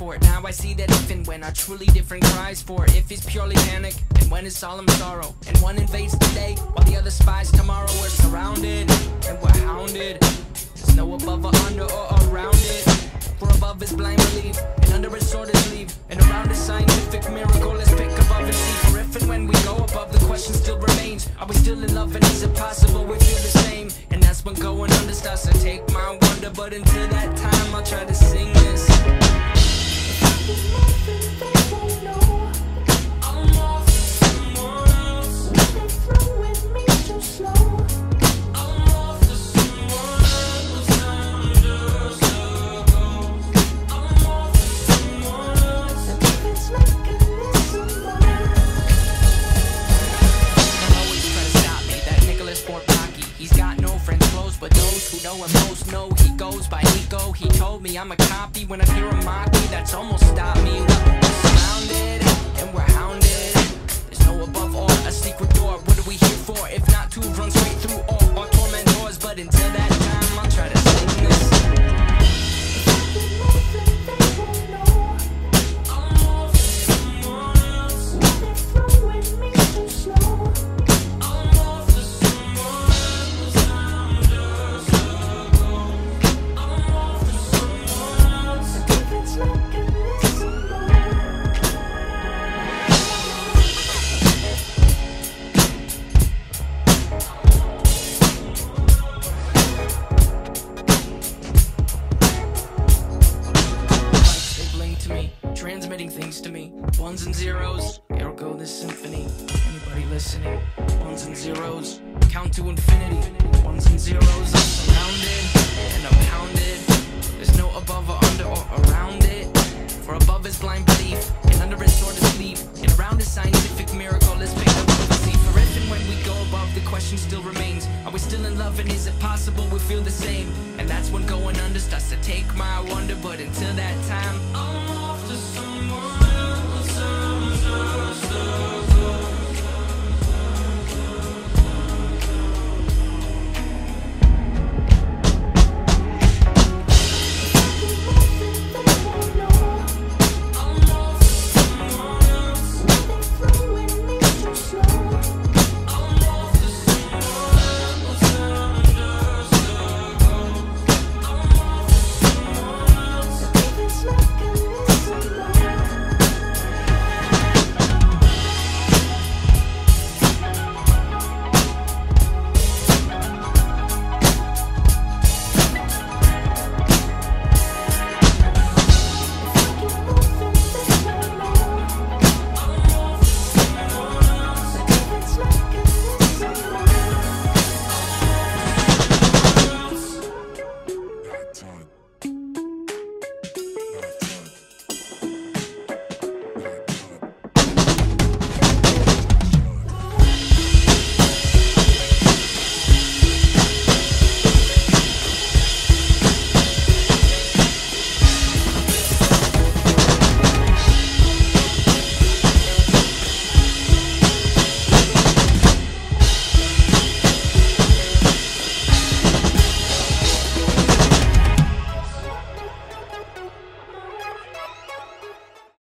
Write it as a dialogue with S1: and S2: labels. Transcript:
S1: for it. Now I see that if and when are truly different cries for it. If it's purely panic, and when it's solemn sorrow. And one invades today, while the other spies tomorrow. We're surrounded, and we're hounded. There's no above or under or around it. For above is blind belief, and under is sword is leave. And around is scientific miracle, let's pick above and see. For if and when we go above, the question still remains. Are we still in love, and is it possible we feel the same? And that's when going under starts to take my wonder. But until that time, I'll try to sing this. I'm off to someone else. Nothing through with me too slow. I'm off to someone else under circles. I'm off to someone else. And if it's like a listen more. They'll always try to stop me, that Nicholas Fort Pocky. He's got no friends close, but those who know him most know he goes by Nico. He told me I'm a copy. When I hear him mock me, that's almost stopped me. We're surrounded and we're hounded. There's no above or a secret door. What are we here for if not to run straight through all our tormentors? But until that time, I'll try to sing this. I'm off to someone else. Nothing through with me too slow. I'm off to someone else under circles. I'm off to someone else. If it's like a listen more. Lights, they blink to me, transmitting things to me. Ones and zeros, here go this symphony. Anybody listening? Ones and zeros, count to infinity. Ones and zeros, I'm surrounded and I'm hounded. There's no above or under or around it. For above is blind belief, and under is sword is leave. And around is scientific miracle, let's pick up what we see. For if and when we go above, the question still remains. Are we still in love, and is it possible we feel the same? And that's when going under starts to take my wonder. But until that time, I'm off to some